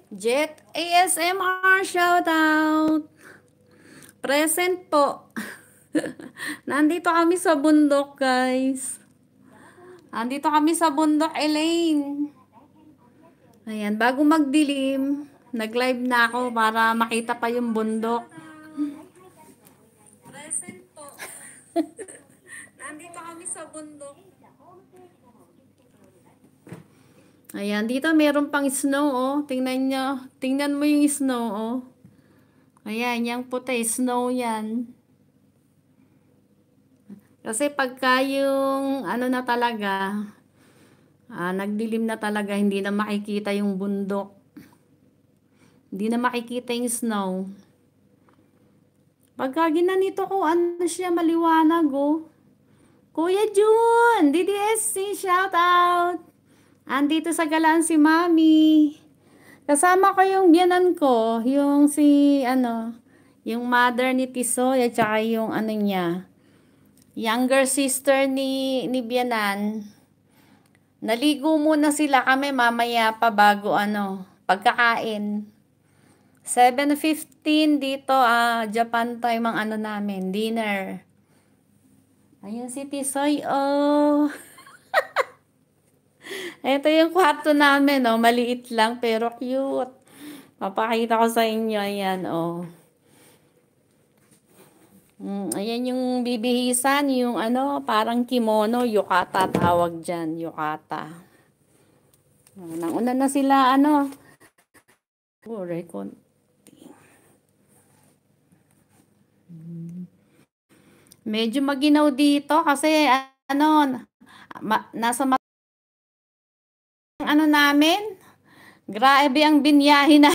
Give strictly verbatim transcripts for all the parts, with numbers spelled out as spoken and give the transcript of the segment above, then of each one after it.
Jet A S M R shoutout. Present po. Nandito kami sa bundok, guys. Nandito kami sa bundok, Elaine. Ayan, bago magdilim, nag-live na ako para makita pa yung bundok. Present po. Nandito kami sa bundok. Ayan, dito meron pang snow, oh. Tingnan nyo. Tingnan mo yung snow, oh. Ayan, yung puti, snow yan. Kasi pagka yung ano na talaga, ah, nagdilim na talaga, hindi na makikita yung bundok. Hindi na makikita yung snow. Pagka ginanito ko, ano siya, maliwanag, oh. Kuya Jun, D D S C, shout out. Andito sa galaan si Mami. Kasama ko yung biyanan ko, yung si, ano, yung mother ni Tisoy, at saka yung ano niya, younger sister ni, ni biyanan. Naligo muna sila kami mamaya pa bago ano, pagkakain. seven fifteen dito, ah, Japan time ang ano namin, dinner. Ayun si Tisoy, oh. Ito yung kwarto namin, oh. Maliit lang pero cute. Papakita ko sa inyo, ayan, oh. Mm, ayan yung bibihisan, yung ano, parang kimono, yukata tawag dyan, yukata. Oh, nauna na sila, ano, oh, record. Medyo maginaw dito kasi ano, ma, nasa mat ano namin, grabe ang binyahe na.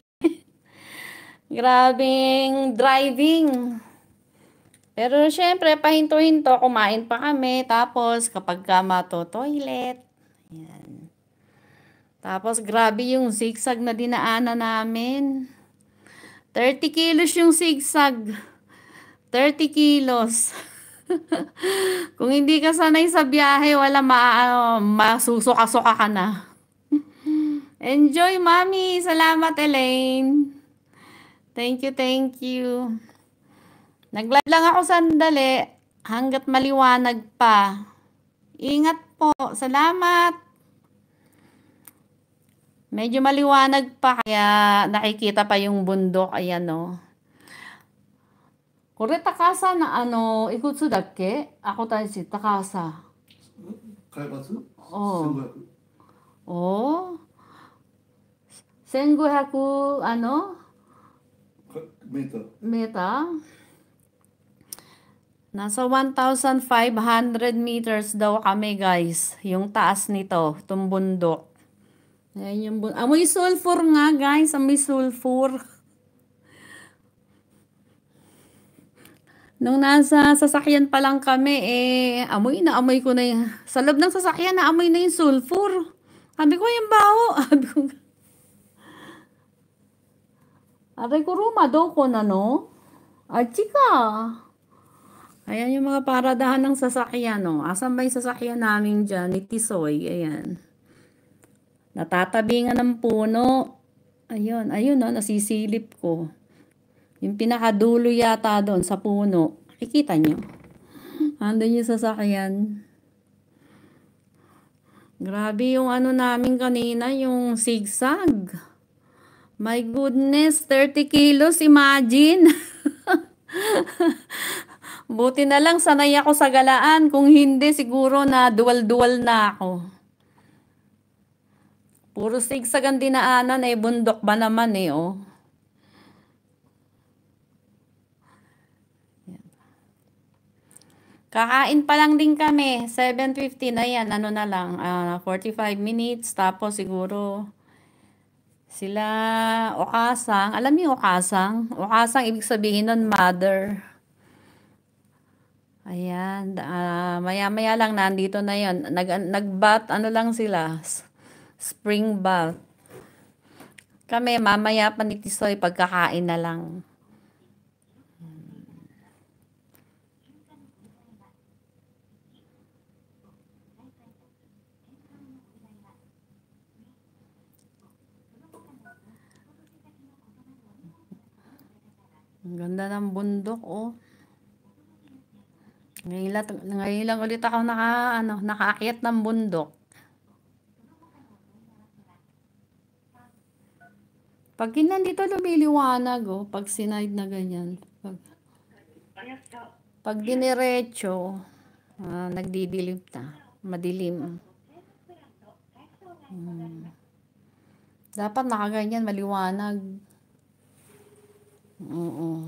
Grabing driving. Pero syempre, pahinto-hinto, kumain pa kami. Tapos, kapag ka mato-toilet. Yan. Tapos, grabe yung zigzag na dinaanan namin. thirty kilos yung zigzag. thirty kilos. Kung hindi ka sanay sa biyahe, wala ma ano, masusuka-suka ka na. Enjoy, Mami. Salamat, Elaine. Thank you, thank you. Nag-live lang ako sandali hanggat maliwanag pa. Ingat po. Salamat. Medyo maliwanag pa kaya nakikita pa yung bundok. Ayan, no. Kore takasa na ano, ikutsu dakke? Ako tayo si takasa. Kaibatsu? Oh. Oh. 천구백, ano? Meter. Meta. Nasa one thousand five hundred meters daw kami, guys. Yung taas nito, itong bundok. Ayan yung bundok. Amoy sulfur nga, guys. Amoy sulfur. Nung nasa sasakyan pa lang kami, eh, amoy na amoy ko na yung, sa loob ng sasakyan, na amoy na yung sulfur. Sabi ko, yung baho. Sabi ko, aray ko, Ruma, daw ko na, no? Ay, chika. Ayan yung mga paradahan ng sasakyan, no? Asan ba yung sasakyan namin dyan? Ni Tisoy, ayan. Natatabingan ng puno. Ayun, ayun, no? Nasisilip ko. Yung pinakadulo yata doon sa puno. Nakikita nyo? Andun yung sasakyan. Grabe yung ano namin kanina, yung zigzag. My goodness, thirty kilos, imagine. Buti na lang sanay ako sa galaan. Kung hindi, siguro na dual-dual na ako. Puro zigzag ang dinaanan, eh, bundok ba naman eh, oh. Kakain pa lang din kami, seven fifteen, ayan, ano na lang, uh, forty-five minutes, tapos siguro sila Okasang, alam niyo Okasang? Okasang, ibig sabihin nun, mother. Ayan, uh, maya-maya lang nandito na yon. Nag, nag-bath, ano lang sila, spring bath. Kami, mamaya pa ni Tisoy, pagkakain na lang. Ang ganda ng bundok, oh. Ngayon lang, ngayon lang ulit ako naka, ano, nakaakyat ng bundok. Pag nandito lumiliwanag, oh, pag sinide na ganyan. Pag, pag diniretso, ah, nagdidilim na. Madilim. Hmm. Dapat nakaganyan, maliwanag. Oo.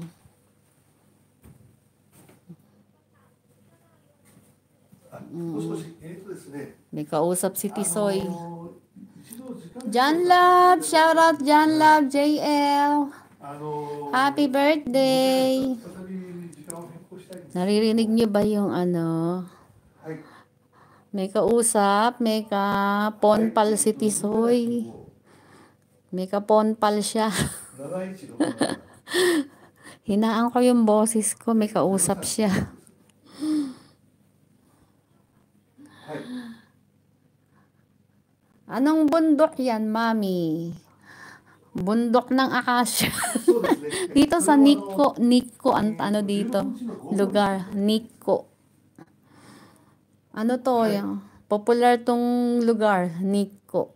May kausap si Tisoy. John Love, shout out John Love, J L. Happy birthday. Naririnig niyo ba yung ano? May kausap, may ka-ponpal si Tisoy. May ka-ponpal siya. Hinaan ko yung boses ko, may kausap siya. Anong bundok yan, Mami? Bundok ng Akasya. Dito sa Nikko, Nikko, ang ano dito, lugar, Nikko. Ano to, yung popular tong lugar, Nikko.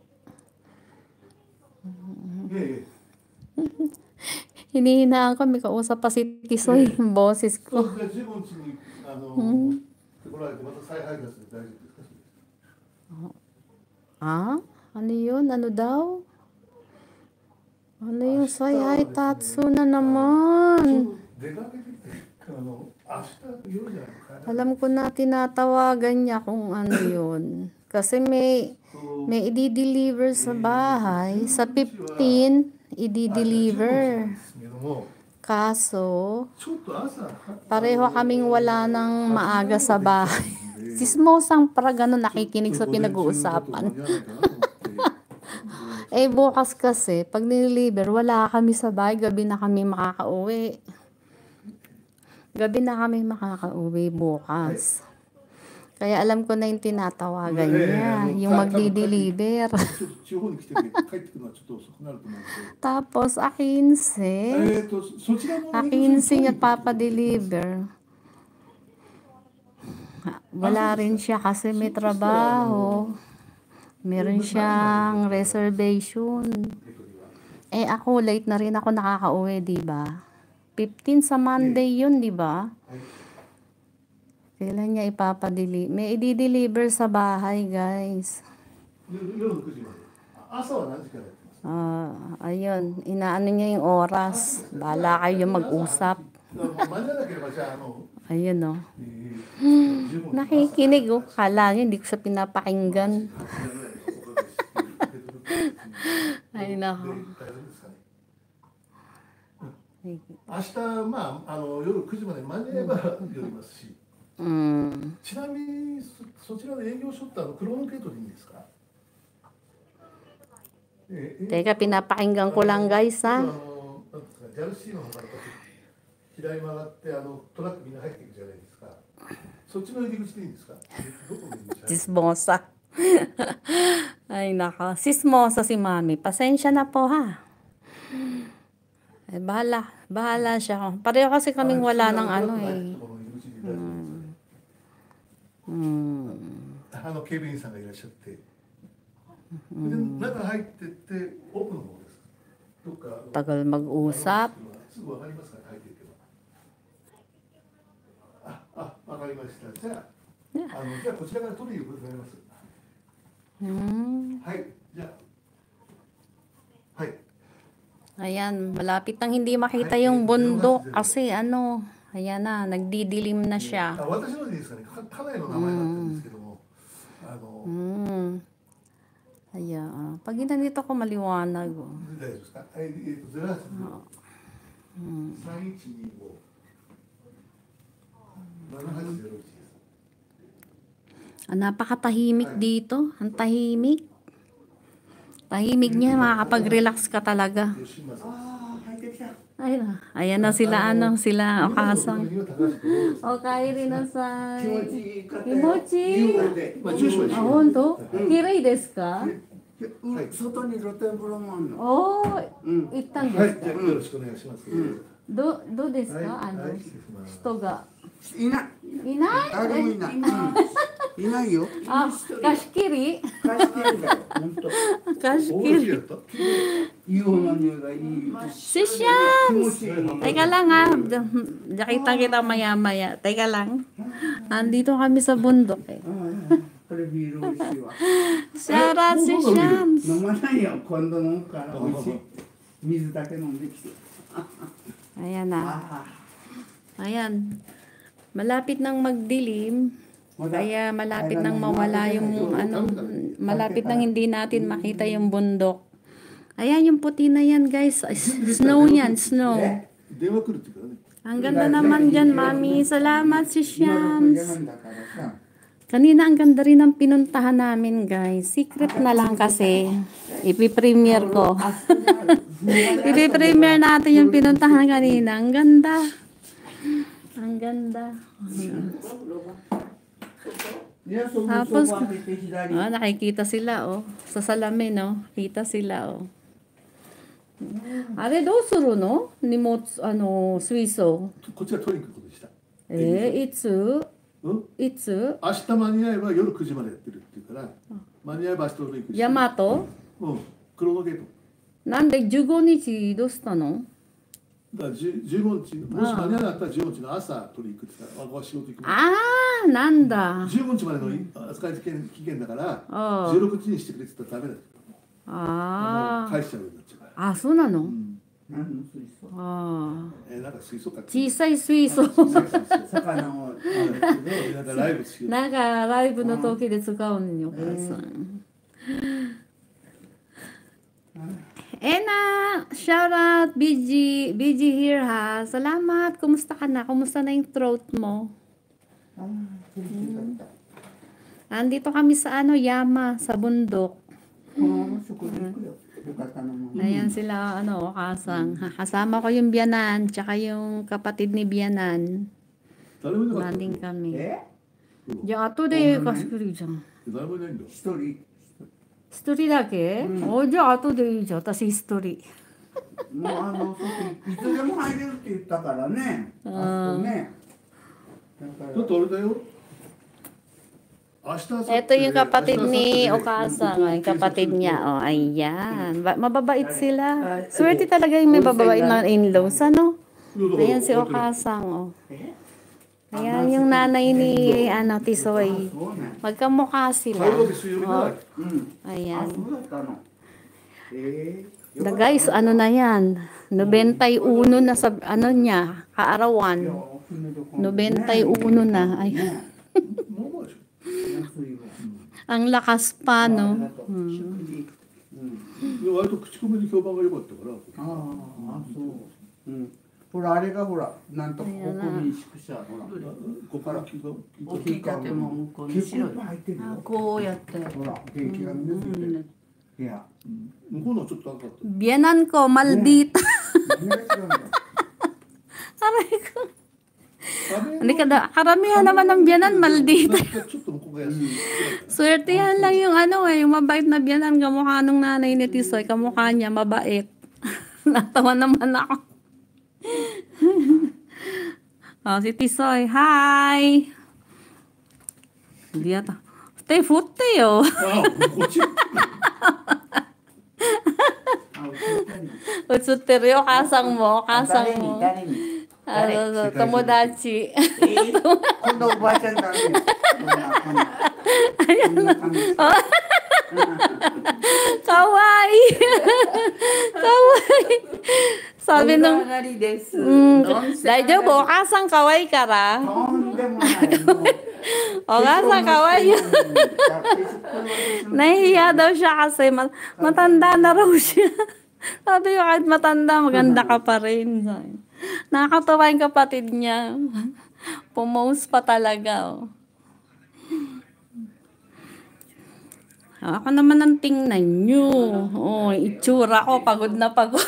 Hinihinaan ko, may kausap pa si Tisoy, yung boses ko. Hmm. Ah? Ano yun? Ano daw? Ano yung say hi Tatsu na naman? Alam ko na tinatawagan niya kung ano yun. Kasi may may i-deliver sa bahay. Sa fifteen, i-deliver. Kaso, pareho kaming wala ng maaga sa bahay. Sismosang para ganun nakikinig sa pinag-uusapan. Eh bukas kasi, pag nililiber, wala kami sa bahay, gabi na kami makakauwi. Gabi na kami makakauwi bukas. Kaya alam ko na yung tinatawagan niya, yung magdi-deliver. Tapos, akinse, akinse niya papadeliver. Wala rin siya kasi may trabaho. Meron siyang reservation. Eh ako, late na rin ako nakakauwi, diba? fifteen sa Monday yun, diba? Kailan niya ipapadeli? May i-deliver sa bahay, guys. Uh, ayun, inaano niya yung oras. Bahala kayo mag-usap. Ayun, oh. Nakikinig, oh. Kala niya, hindi ko siya pinapakinggan. Ay, nako. 明日、まあ、あの夜くじまで間に合えば寄りますし、 うん、 ちなみに そ, そちらの営業所ってあのクローンゲートでいいんですか? Teka, pinapakinggan ko lang guys ha. ジャルシーの方から左曲がってあのトラックみんな入っていくじゃないですか。そっちの入り口でいいんですか? Sismosa. Ay nako, sismosa si Mami. Pasensya na po ha. Eh, bahala, bahala siya. Pareho kasi kaming wala ng ano eh. Hmm. Hmm. あの警備員さんがいらっしゃって、で中入ってって奥の方です。どっか Tagal mag-usap. すぐわかりますか入っていけば。あ、あ、わかりました。じゃあ、あのじゃあこちらから取りに行くことになります。 Hmm. はい、じゃあ。はい。 Ayan, malapit nang hindi makita yung bundok kasi ano, ayan na, nagdidilim na siya. Mm. Ayan, pag nandito ko maliwanag. Oh. Mm. Ah, napakatahimik dito, ang tahimik. Tahimik niya, makakapag-relax ka talaga. Ayun, ayan na sila, ano, sila, Okasang. Okay rin na sa... Kimochi! Ah, honto? Kirei desu ka? 外に露天風呂もあるの。 Oh, 行ったんですか? よろしくお願いします。 ど、どうですはいか、あの、 はい失礼します人が。 いない。 いない誰もいない。いないよ。 あ、貸し切り貸してるんだよ。本当。 貸し大切り。 好きだった硫黄の匂いがいい。 Si Shams! 気持ちいい。 Teka lang ha. Nakita kita maya-maya. Teka lang. Andito kami sa bundok eh. これビール美味しいわ。 Shout out si Shams! 飲まないよ。今度飲むから美味しい。水だけ飲んできて。 Ayan na. あ Ayan. Malapit nang magdilim. Kaya malapit nang mawala yung ano, malapit nang hindi natin makita yung bundok. Ayan yung puti na yan guys. Snow yan, snow. 電話来るっていうからね Ang ganda naman dyan, Mami. Salamat si 今 Shams. なんだからさ。 Kanina ang ganda rin ng pinuntahan namin guys. Secret na lang kasi. Ipi-premiere ko. Ipi-premiere natin yung pinuntahan kanina. Ang ganda. Ang ganda. いや、そこ Tapos, そこ開けて左。 ah, nakikita sila oh. Sa salamin oh. Kita sila oh. Are, どうするの荷物、あの、水槽。 こっちが取りに来ることでしたえー、いつうんいつ明日間に合えば夜くじまでやってるっていうから間に合えば明日の行くしヤマトうん黒のゲートなんでじゅうごにちどうしたのだからじゅじゅうごにちもし間に合わなかったらじゅうごにちの朝取りに行くって言ったらあここは仕事行くああ、なんだ。 じゅうごにちまでの扱い期限期限だからあじゅうろくにちにしてくれって言ったらダメだあ返しちゃうようになっちゃうからあ。あ、そうなの、 何の水槽？ ああ。 えーなんか水槽か小さい水槽。 小さい水槽魚を。 なんかライブしようなんかライブの時で使うんよ、お母さん。Ena, shout out, B G, B G here ha. Salamat, kumusta ka na? Kumusta na yung throat mo? Andito kami sa ano, Yama, sa bundok. このまま食事行くよ。浴衣のまま。 Ayan sila, ano, kasang. Kasama ko yung biyanan, tsaka yung kapatid ni biyanan. 誰もいなかった Landing kami. え？ Ya, ato de, kaskuri dyan. 誰もいないんだ一人。 一人だけ、おじゃあ後でいいじゃん。私一人。 もうあの外いつでも入れるって言ったからね。あそこね。だからちょっとあれだよ明日 Ito yung kapatid ni Okasa, yung kapatid niya. Oh, ayan. Ba- mababait sila. Swerte talaga yung may bababait na in-laws, ano? Ayan si Okasang, oh. Ayan yung nanay ni, ano, Tisoy. そうね。 Magkamukha sila. 火曜日水曜日ぐらいうん。あ、 Ayan. そうだったの。ええ。 The guys, ano na yan? ninety-one na sa, ano niya, kaarawan. ninety-one na. Ay, まあまあでしょ安いわ。 ang lakas pa, ありが no? とう。食事。うん。 で割と口コミで評判が良かったからああ、あ、そう。うん。ほら、あれがほら、なんと国民宿舎、ほら。 ここから聞いた大きい建物向こうに白い。入ってるよ。 こうやって。 ほら、電気が水ついてる。いや、 向こうのはちょっと高かった Biyanan ko, maldita. 何が違うんだよ。 Aray ko. Hindi ka da, karamihan naman ng biyanan, maldita. ちょっと向こうが安い Swerte yan lang yung ano eh, yung mabait na biyanan, kamukha nung nanay ni Tisoy, kamukha niya, mabait. Natawa naman ako. Oh, si Tisoy, hi! Hindi ata. Te, futte yo. あこっち Utsutter yo, kasang mo, 誰 kasang に mo. 誰に Ano, tomodachi. えー、こんなおばあちゃんだね。こんな、こんな。こんな感じ。 Kawaii! Kawaii! Sabi nung, がりです。 mm, daijoubu, kasang kawaii ka ra? とんでもない。もう O kasang kawaii. Nahihiya daw siya kasi mat- matanda na raw siya. Sabi ko kahit matanda, maganda ka pa rin. Sabi. Nakakatawa yung kapatid niya. Pumost pa talaga. Oh. Ako naman ang tingnan nyo. Oh, itsura ko, pagod na pagod.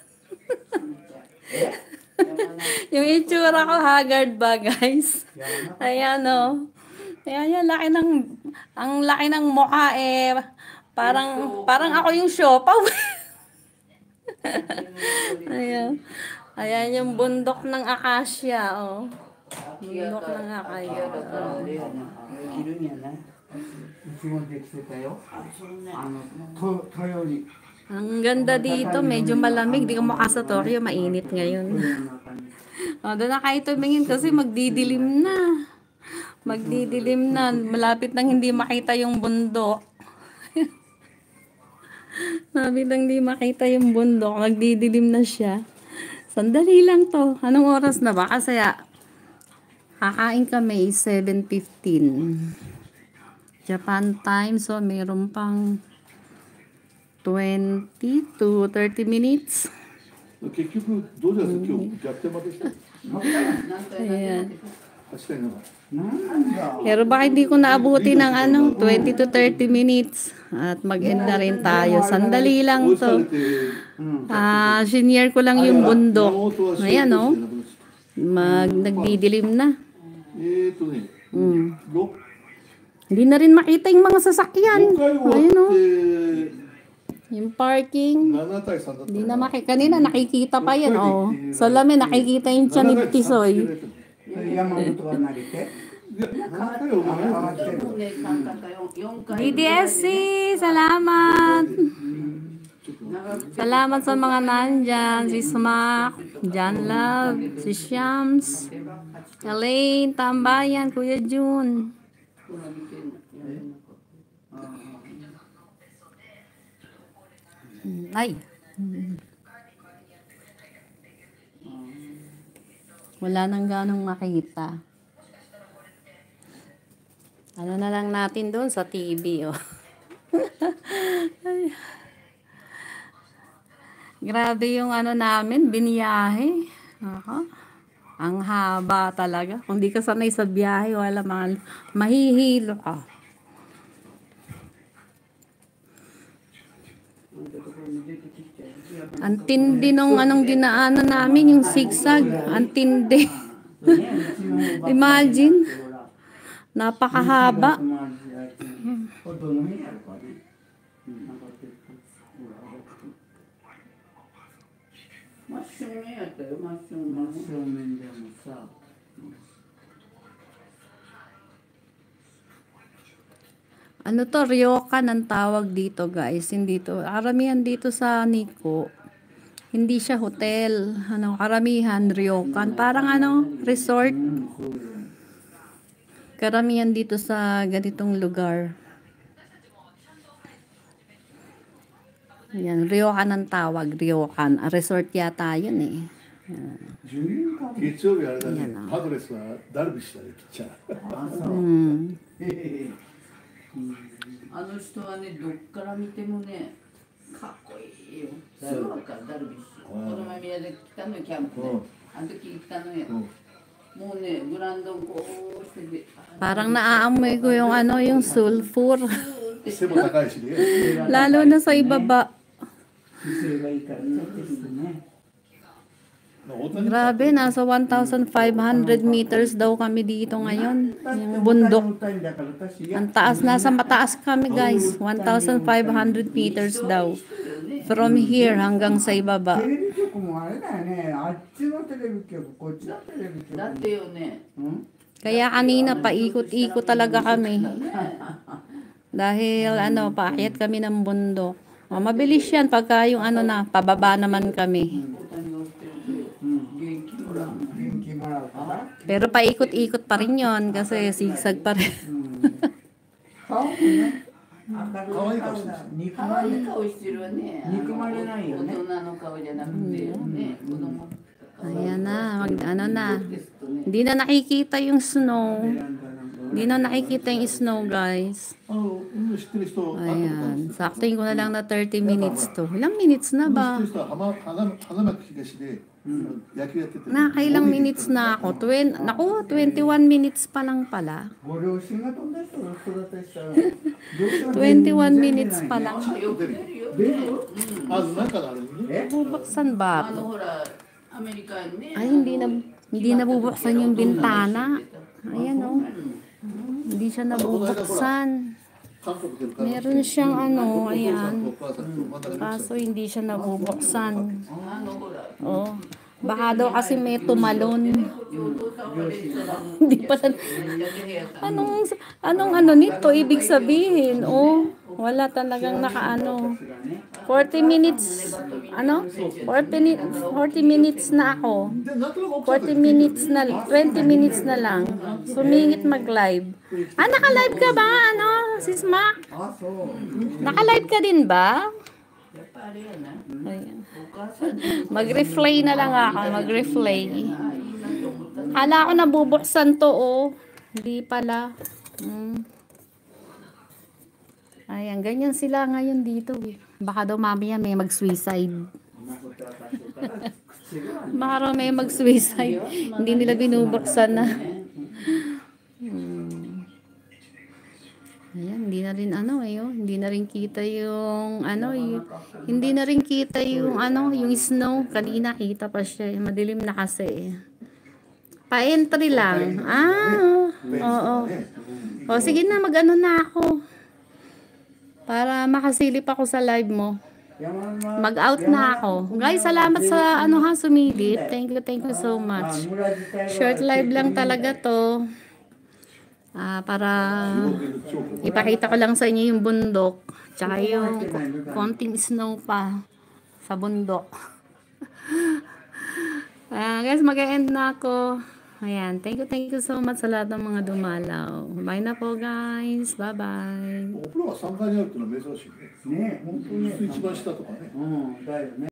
Yung itsura ko, haggard ba, guys? Ayan, oh. Ayan, yung laki ng, ang laki ng mukha, eh. Parang, parang ako yung siopaw. Ayan. Ayan yung bundok ng akasya, oh. Bundok ng akasya. 昼にはね、うちもできてたよ。あの、と豊に。 Ang ganda dito, medyo malamig. Di ka mukha sa Tokyo, mainit ngayon. O, doon na kayo tumingin kasi magdidilim na. Magdidilim na. Malapit nang hindi makita yung bundok. Malapit nang hindi makita yung bundok. Magdidilim na siya. Sandali lang to. Anong oras na ba? Kasi ah, kakain kami seven fifteen. Japan time. So, mayroon pang twenty to thirty minutes. 結局どうです今日逆転負けした。 Ayan. 確かになんか。 Pero bakit hindi ko naabuti ng ano, twenty to thirty minutes? At mag-end na rin tayo. Sandali lang to. Ah, senior ko lang yung bundok. Ayan, oh. Mag, nagdidilim na. えーとね、 Mm. ろ Hindi na rin makita yung mga sasakyan. ろっかい終 Ayun, わ oh. って Yung parking. なな対さんだった Hindi na makita. Kanina nakikita pa yan, oh. Sa lamin, nakikita yung tiyan ni Tisoy. 山本が投げて。 いやななかいはまだ D D S C, salamat! Salamat sa mga nandyan. Si Smack, John Love, si Shams, Elaine, Tambayan, Kuya Jun. Ay. Wala nang ganong makita. Ano na lang natin doon sa T V, oh. Ay. Grabe yung ano namin, biniyahe. Aha. Ang haba talaga. Kung di ka sanay sa biyahe, wala mga mahihilo ka. Ang tindi nung anong dinaanan namin, yung zigzag. Ang tindi. Imagine. Napakahaba. 真正面やったよ、真正面。真正面でもさ。 Ano to, ryokan ang tawag dito, guys. Hindi to, karamihan dito sa Nikko. Hindi siya hotel. Ano, karamihan ryokan. Parang ano, resort. Karamihan dito sa ganitong lugar. Yan, ryokan ang tawag, ryokan. A resort yata yun eh. 月曜日あれだね、パドレスはダルビッシュだね、ピッチャー。 Hmm. あの人はね、どっから見てもね、かっこいいよ。すぐわかる、ダルビッシュ。この前宮で来たのよ、キャンプで。あの時行ったのよ。もうね、グラウンドこうしてて。 Parang naaamoy ko yung ano, yung sulfur. 背も高いしね。 Lalo na sa ibaba. 姿勢がいいからちょっとしてね。 Grabe, nasa one thousand five hundred meters daw kami dito ngayon. Yung bundok. Ang taas, nasa mataas kami guys. one thousand five hundred meters daw. From here hanggang sa ibaba. テレビ局もあれだよね。あっちのテレビ局、こっちのテレビ局。 だってよね、 Hmm? Kaya kanina paikot-ikot talaga kami. Dahil ano, paakyat kami ng bundok. O, mabilis yan pagka yung ano na, pababa naman kami. 元気もらうから。 Pero paikot-ikot pa rin yon kasi sigsag pa rin. 顔もね。明るい顔だ。肉可まれ。 愛い顔してるわね。 憎まれないよね大人の顔じゃなくてね、子供。 Ayan na, mag, ano na. Hindi na nakikita yung snow. Hindi na nakikita yung snow, guys. あの、知ってる人、 Ayan. Saktuin ko na lang na thirty minutes to. Ilang minutes na 知って ba? る人は花花花巻東で野球やってて。 Nakailang minutes na ako. Twen Naku, twenty-one minutes pa lang pala. ご両親が飛んだ人を育てしたら。 twenty-one minutes pa lang. よく出るよ。 出る？ あの中のあれにね。 え？ Bubuksan あ ba の ito? ほら、アメリカにね。 Ay, hindi na, hindi na bubuksan yung bintana. Ayan, oh. Hindi siya nabubuksan. 韓国での Meron siyang ano, お父さん ayan. とお母さんと真ん中に Kaso hindi siya nabubuksan. あのほら、 Oh. Baka daw kasi may tumalon. Hindi pala. Anong, anong ano nito, ibig sabihin? Oh, wala talagang nakaano. forty minutes, ano? forty, ni- forty minutes na ako. 40 minutes na, twenty minutes na lang. Sumingit mag-live. Ah, naka-live ka ba? Ano, sis Mac? あ、そう。 Naka-live ka din ba? Ayan. Mag-replay na lang ako, mag-replay. Kala ko nabubuksan to, oh. Hindi pala. Mm. Ayan, ganyan sila ngayon dito. Eh. Baka daw mamaya may mag-suicide. Baka raw may mag-suicide. Hindi nila binubuksan na. Hmm. Ayan, hindi na rin ano eh, oh. Hindi na rin kita yung ano, yung, hindi na rin kita yung ano, yung snow. Kanina kita pa siya, madilim na kasi. Pa-entry lang. Ah, oo. O sige na, mag-ano na ako. Para makasilip ako sa live mo. Mag-out na ako. Guys, salamat sa ano ha, sumilip. Thank you, thank you so much. Short live lang talaga to. Ah, para ipakita ko lang sa inyo yung bundok. Tsaka yung konting snow pa sa bundok. Ah, guys, mag-e-end na ako. Ayan, thank you, thank you so much sa lahat ng mga dumalaw. Bye na po, guys. Bye-bye. お風呂がさんがいにあるっていうのは珍しいね。 ね、本当ね。 一番下とかね。 うん、だよね。